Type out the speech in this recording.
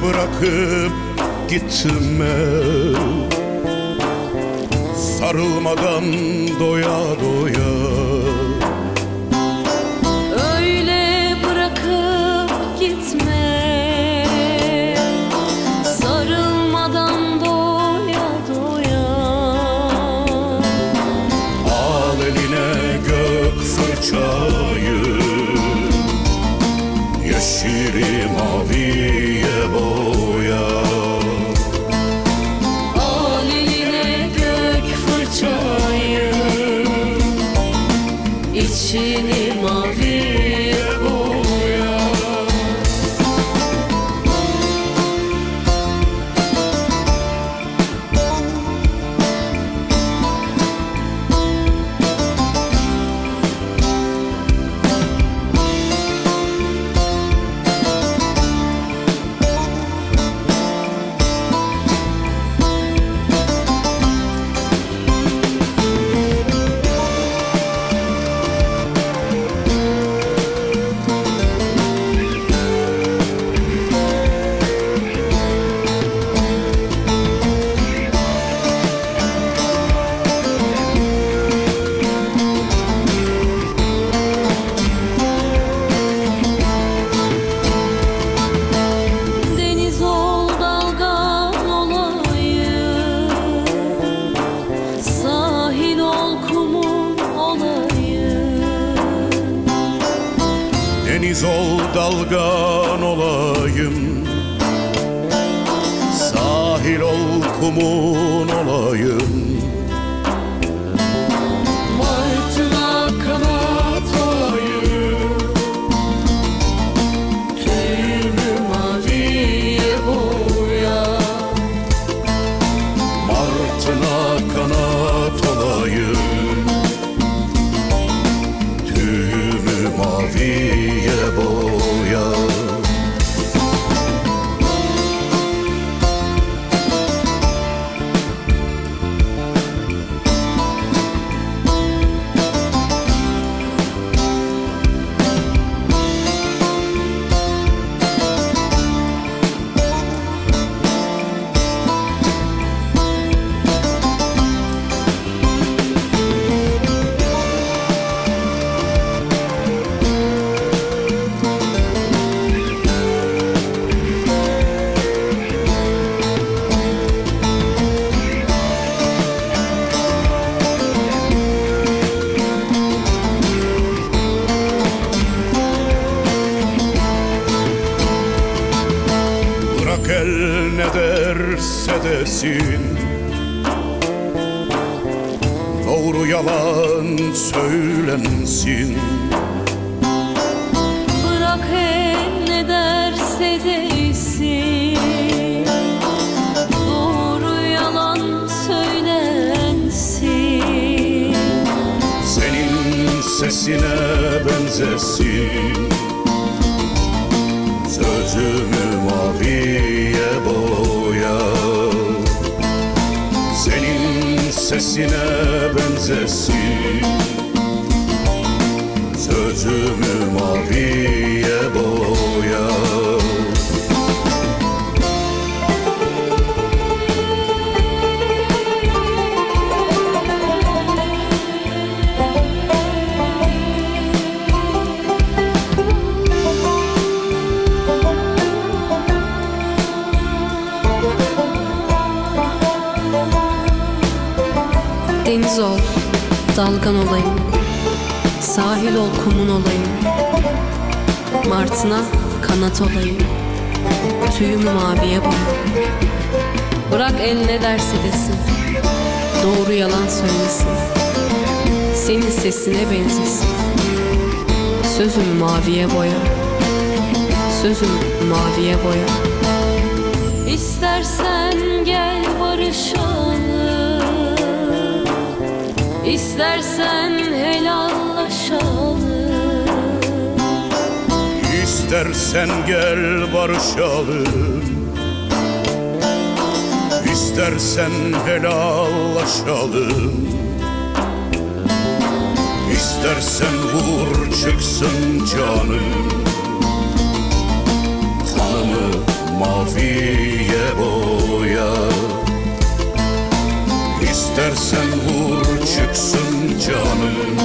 bırakıp gitme, sarılmadan doya doya. Öyle bırakıp gitme, sarılmadan doya doya. Al eline gök fırçayı, yeşili maviye boya. Al eline gök fırçayı, içini maviye boya. Deniz ol dalgan olayım, sahil ol kumum olayım. Deniz ol dalgan olayım, sahil ol kumun olayım. Martına kanat olayım, tüyümü maviye boya. Martına kanat olayım, tüyümü maviye boya. Bırak el ne derse desin, doğru yalan söylensin. Bırak el ne derse desin, doğru yalan söylensin. Senin sesine benzesin, sözümü maviye boya. Senin sesine benzesin, sözümü maviye boya. Deniz ol, dalgan olayım, sahil ol, kumun olayım. Martına kanat olayım, tüyümü maviye boya. Bırak el ne derse desin, doğru yalan söylesin. Senin sesine benzesin, sözümü maviye boya. Sözümü maviye boya. İstersen gel barışalım, İstersen helallaşalım. İstersen gel barışalım, İstersen helallaşalım. İstersen vur çıksın canım, kanımı mahv maviye boya. İstersen vur çıksın canım,